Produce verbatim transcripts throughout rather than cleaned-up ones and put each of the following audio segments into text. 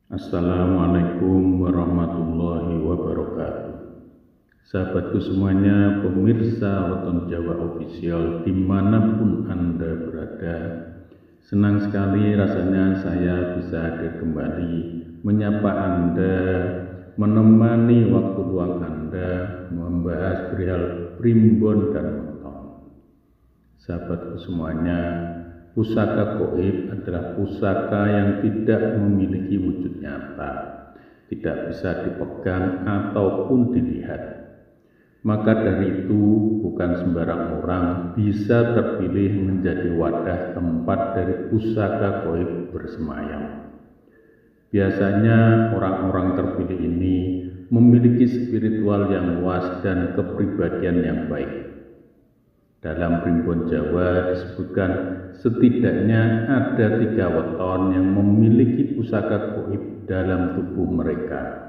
Assalamualaikum warahmatullahi wabarakatuh. Sahabatku semuanya, pemirsa Weton Jawa Official dimanapun Anda berada, senang sekali rasanya saya bisa hadir kembali menyapa Anda, menemani waktu luang Anda, membahas perihal primbon dan weton. Sahabatku semuanya, pusaka gaib adalah pusaka yang tidak memiliki wujud nyata, tidak bisa dipegang ataupun dilihat. Maka dari itu, bukan sembarang orang bisa terpilih menjadi wadah tempat dari pusaka gaib bersemayam. Biasanya orang-orang terpilih ini memiliki spiritual yang luas dan kepribadian yang baik. Dalam primbon Jawa disebutkan setidaknya ada tiga weton yang memiliki pusaka gaib dalam tubuh mereka.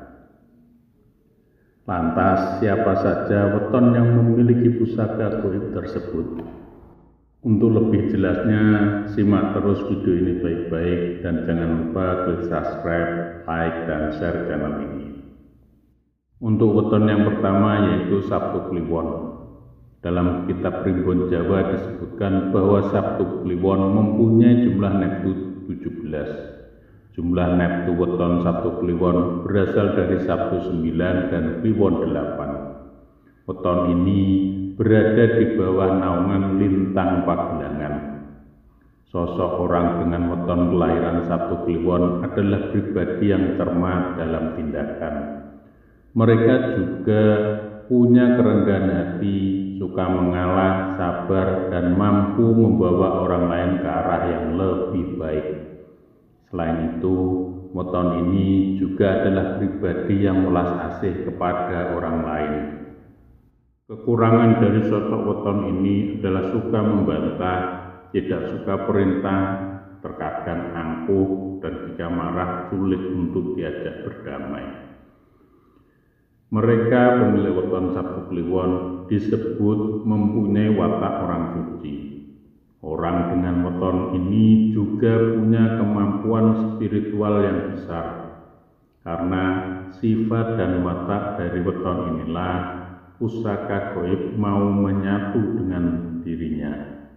Lantas siapa saja weton yang memiliki pusaka gaib tersebut? Untuk lebih jelasnya, simak terus video ini baik-baik dan jangan lupa klik subscribe, like, dan share channel ini. Untuk weton yang pertama yaitu Sabtu Kliwon. Dalam kitab Primbon Jawa disebutkan bahwa Sabtu Kliwon mempunyai jumlah neptu tujuh belas. Jumlah neptu weton Sabtu Kliwon berasal dari Sabtu sembilan dan Kliwon delapan. Weton ini berada di bawah naungan lintang Pagelangan. Sosok orang dengan weton kelahiran Sabtu Kliwon adalah pribadi yang cermat dalam tindakan. Mereka juga punya kerendahan hati, suka mengalah, sabar, dan mampu membawa orang lain ke arah yang lebih baik. Selain itu, weton ini juga adalah pribadi yang welas asih kepada orang lain. Kekurangan dari sosok weton ini adalah suka membantah, tidak suka perintah, terkadang angkuh, dan jika marah sulit untuk diajak berdamai. Mereka pemilik weton Sabtu Kliwon disebut mempunyai watak orang suci. Orang dengan weton ini juga punya kemampuan spiritual yang besar. Karena sifat dan watak dari weton inilah pusaka gaib mau menyatu dengan dirinya.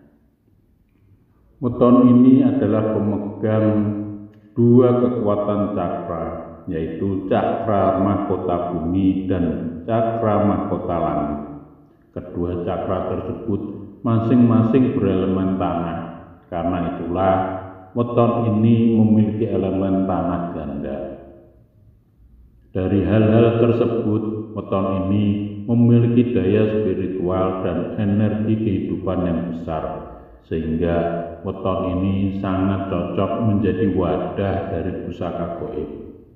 Weton ini adalah pemegang dua kekuatan cakra, yaitu cakra mahkota bumi dan cakra mahkota langit. Kedua cakra tersebut masing-masing berelemen tanah. Karena itulah weton ini memiliki elemen tanah ganda. Dari hal-hal tersebut, weton ini memiliki daya spiritual dan energi kehidupan yang besar, sehingga weton ini sangat cocok menjadi wadah dari pusaka gaib.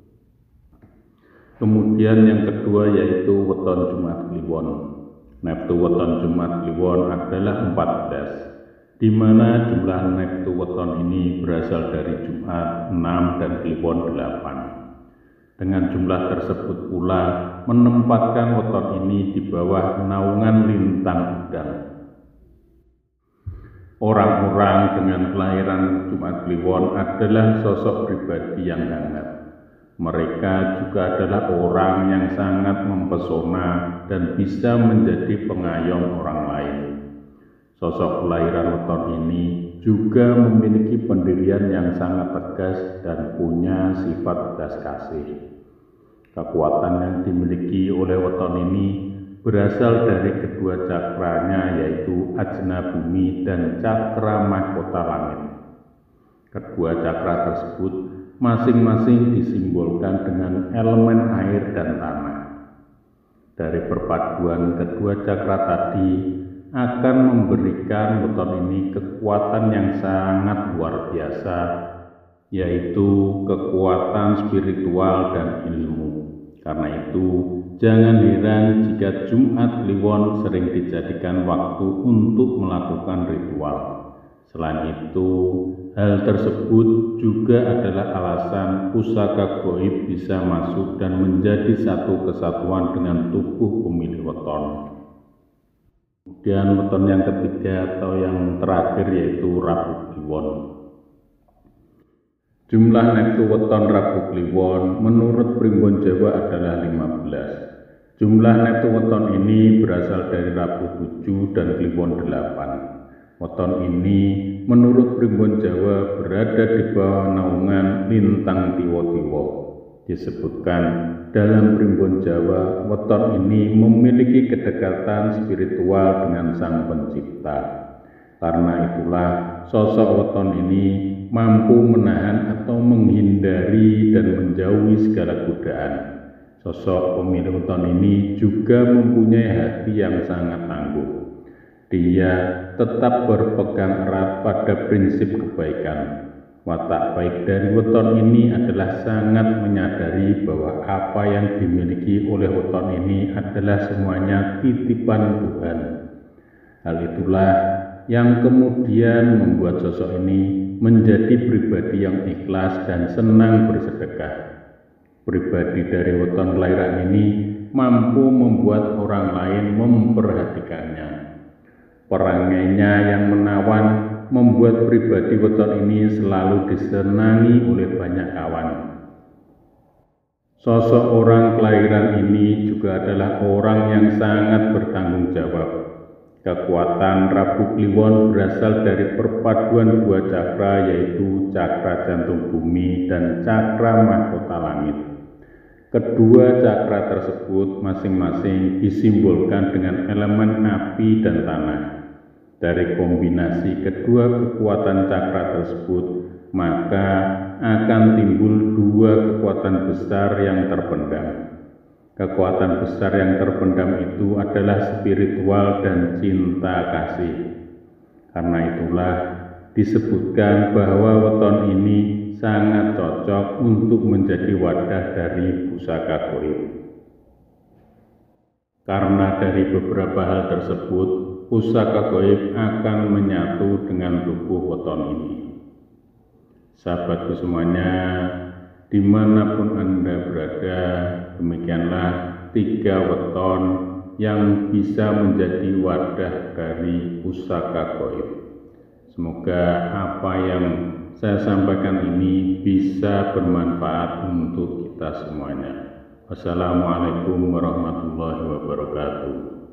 Kemudian yang kedua yaitu weton Jumat Kliwon. Neptu weton Jumat Kliwon adalah empat belas, di mana jumlah neptu weton ini berasal dari Jumat enam dan Kliwon delapan. Dengan jumlah tersebut pula menempatkan weton ini di bawah naungan lintang udang. Orang-orang dengan kelahiran Jumat Kliwon adalah sosok pribadi yang hangat. Mereka juga adalah orang yang sangat mempesona dan bisa menjadi pengayom orang lain. Sosok kelahiran weton ini juga memiliki pendirian yang sangat tegas dan punya sifat belas kasih. Kekuatan yang dimiliki oleh weton ini berasal dari kedua cakranya, yaitu ajna bumi dan cakra mahkota langit. Kedua cakra tersebut masing-masing disimbolkan dengan elemen air dan tanah. Dari perpaduan kedua cakra tadi akan memberikan weton ini kekuatan yang sangat luar biasa, yaitu kekuatan spiritual dan ilmu. Karena itu, jangan heran jika Jumat Kliwon sering dijadikan waktu untuk melakukan ritual. Selain itu, hal tersebut juga adalah alasan pusaka gaib bisa masuk dan menjadi satu kesatuan dengan tubuh pemilik weton. Kemudian weton yang ketiga atau yang terakhir yaitu Rabu Kliwon. Jumlah neptu weton Rabu Kliwon menurut Primbon Jawa adalah lima belas. Jumlah neptu weton ini berasal dari Rabu tujuh dan Kliwon delapan. Weton ini menurut Primbon Jawa berada di bawah naungan lintang Tiwo-Tiwo. Disebutkan dalam Primbon Jawa, weton ini memiliki kedekatan spiritual dengan Sang Pencipta. Karena itulah sosok weton ini mampu menahan atau menghindari dan menjauhi segala godaan. Sosok pemilik weton ini juga mempunyai hati yang sangat tangguh. Dia tetap berpegang erat pada prinsip kebaikan. Watak baik dari weton ini adalah sangat menyadari bahwa apa yang dimiliki oleh weton ini adalah semuanya titipan Tuhan. Hal itulah yang kemudian membuat sosok ini menjadi pribadi yang ikhlas dan senang bersedekah. Pribadi dari weton kelahiran ini mampu membuat orang lain memperhatikannya. Perangainya yang menawan membuat pribadi weton ini selalu disenangi oleh banyak kawan. Sosok orang kelahiran ini juga adalah orang yang sangat bertanggung jawab. Kekuatan Rabu Kliwon berasal dari perpaduan dua cakra, yaitu cakra jantung bumi dan cakra mahkota langit. Kedua cakra tersebut masing-masing disimbolkan dengan elemen api dan tanah. Dari kombinasi kedua kekuatan cakra tersebut, maka akan timbul dua kekuatan besar yang terpendam. Kekuatan besar yang terpendam itu adalah spiritual dan cinta kasih. Karena itulah disebutkan bahwa weton ini sangat cocok untuk menjadi wadah dari pusaka goib. Karena dari beberapa hal tersebut, pusaka goib akan menyatu dengan tubuh weton ini. Sahabatku semuanya, dimanapun Anda berada, demikianlah tiga weton yang bisa menjadi wadah dari pusaka goib. Semoga apa yang saya sampaikan ini bisa bermanfaat untuk kita semuanya. Wassalamualaikum warahmatullahi wabarakatuh.